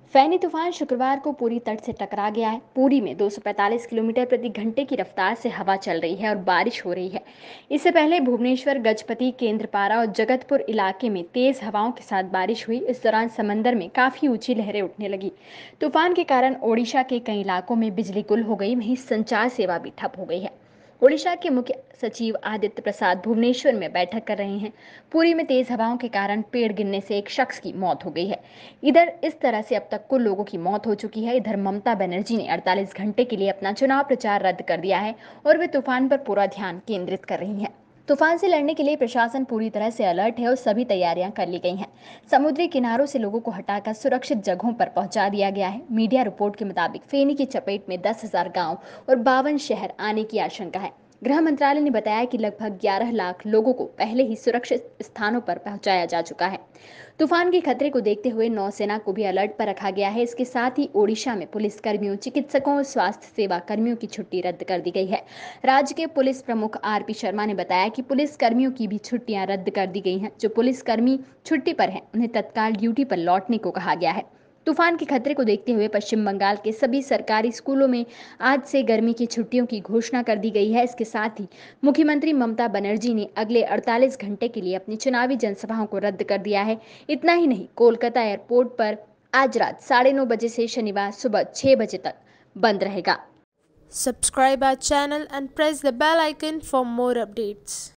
फैनी तूफान शुक्रवार को पुरी तट से टकरा गया है। पुरी में 245 किलोमीटर प्रति घंटे की रफ्तार से हवा चल रही है और बारिश हो रही है। इससे पहले भुवनेश्वर, गजपति, केंद्रपारा और जगतपुर इलाके में तेज हवाओं के साथ बारिश हुई। इस दौरान समंदर में काफी ऊंची लहरें उठने लगी। तूफान के कारण ओडिशा के कई इलाकों में बिजली गुल हो गई, वहीं संचार सेवा भी ठप हो गई है। ओडिशा के मुख्य सचिव आदित्य प्रसाद भुवनेश्वर में बैठक कर रहे हैं। पुरी में तेज हवाओं के कारण पेड़ गिरने से एक शख्स की मौत हो गई है। इधर इस तरह से अब तक कुल लोगों की मौत हो चुकी है। इधर ममता बनर्जी ने 48 घंटे के लिए अपना चुनाव प्रचार रद्द कर दिया है और वे तूफान पर पूरा ध्यान केंद्रित कर रही हैं। तूफान से लड़ने के लिए प्रशासन पूरी तरह से अलर्ट है और सभी तैयारियां कर ली गई हैं। समुद्री किनारों से लोगों को हटाकर सुरक्षित जगहों पर पहुंचा दिया गया है। मीडिया रिपोर्ट के मुताबिक फेनी की चपेट में 10,000 गांव और 52 शहर आने की आशंका है। गृह मंत्रालय ने बताया कि लगभग 11 लाख लोगों को पहले ही सुरक्षित स्थानों पर पहुंचाया जा चुका है। तूफान के खतरे को देखते हुए नौसेना को भी अलर्ट पर रखा गया है। इसके साथ ही ओडिशा में पुलिस कर्मियों, चिकित्सकों और स्वास्थ्य सेवा कर्मियों की छुट्टी रद्द कर दी गई है। राज्य के पुलिस प्रमुख आरपी शर्मा ने बताया कि पुलिस कर्मियों की भी छुट्टियां रद्द कर दी गई हैं। जो पुलिस कर्मी छुट्टी पर हैं, उन्हें तत्काल ड्यूटी पर लौटने को कहा गया है। तूफान के खतरे को देखते हुए पश्चिम बंगाल के सभी सरकारी स्कूलों में आज से गर्मी की छुट्टियों की घोषणा कर दी गई है। इसके साथ ही मुख्यमंत्री ममता बनर्जी ने अगले 48 घंटे के लिए अपनी चुनावी जनसभाओं को रद्द कर दिया है। इतना ही नहीं, कोलकाता एयरपोर्ट पर आज रात 9:30 बजे से शनिवार सुबह 6 बजे तक बंद रहेगा। Subscribe our channel and press the bell icon for more updates.